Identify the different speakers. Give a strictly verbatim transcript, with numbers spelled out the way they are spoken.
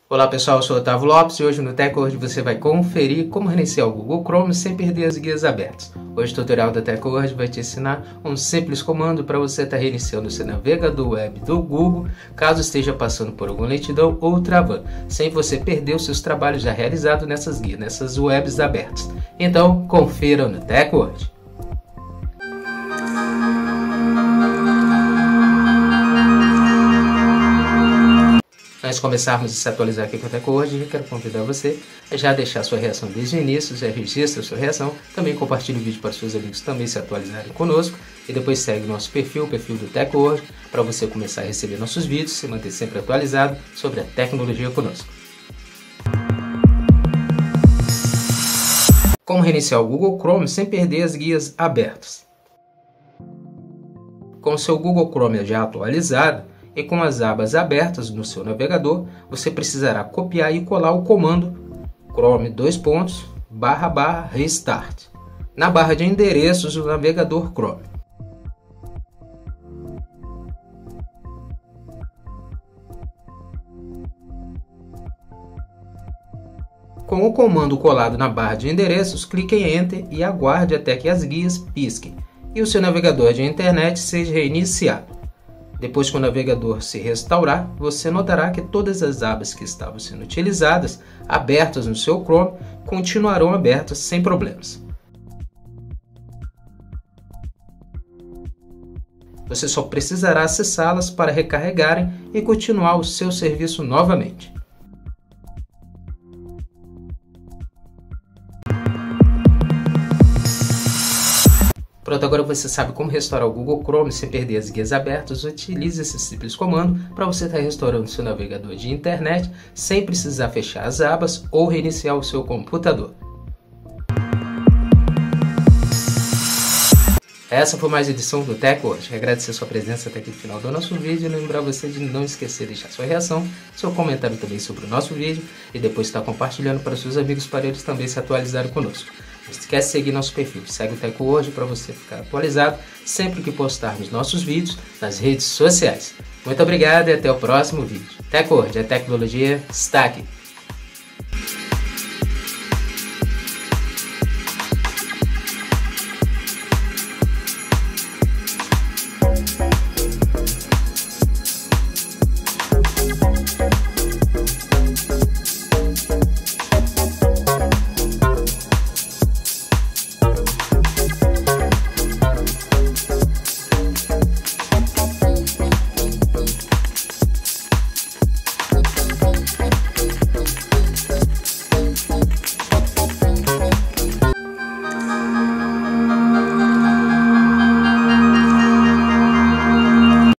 Speaker 1: Olá pessoal, eu sou o Otávio Lopes e hoje no TechWord você vai conferir como reiniciar o Google Chrome sem perder as guias abertas. Hoje o tutorial da TechWord vai te ensinar um simples comando para você estar reiniciando o seu navegador web do Google caso esteja passando por alguma lentidão ou travando, sem você perder os seus trabalhos já realizados nessas guias, nessas webs abertas. Então confira no TechWord. Antes de começarmos a se atualizar aqui com o TechWord, eu quero convidar você a já deixar sua reação desde o início, já registra sua reação, também compartilhe o vídeo para os seus amigos também se atualizarem conosco e depois segue o nosso perfil, o perfil do TechWord, para você começar a receber nossos vídeos e se manter sempre atualizado sobre a tecnologia conosco. Como reiniciar o Google Chrome sem perder as guias abertas? Com o seu Google Chrome já atualizado, e com as abas abertas no seu navegador, você precisará copiar e colar o comando Chrome dois pontos barra barra restart na barra de endereços do navegador Chrome. Com o comando colado na barra de endereços, clique em Enter e aguarde até que as guias pisquem e o seu navegador de internet seja reiniciado. Depois que o navegador se restaurar, você notará que todas as abas que estavam sendo utilizadas, abertas no seu Chrome, continuarão abertas sem problemas. Você só precisará acessá-las para recarregarem e continuar o seu serviço novamente. Pronto, agora você sabe como restaurar o Google Chrome sem perder as guias abertas. Utilize esse simples comando para você estar restaurando seu navegador de internet sem precisar fechar as abas ou reiniciar o seu computador. Essa foi mais uma edição do TechWord. Agradecer a sua presença até aqui no final do nosso vídeo e lembrar você de não esquecer de deixar sua reação, seu comentário também sobre o nosso vídeo e depois estar compartilhando para os seus amigos para eles também se atualizarem conosco. Não esquece de seguir nosso perfil, segue o TechWord para você ficar atualizado sempre que postarmos nossos vídeos nas redes sociais. Muito obrigado e até o próximo vídeo. TechWord, a tecnologia está aqui.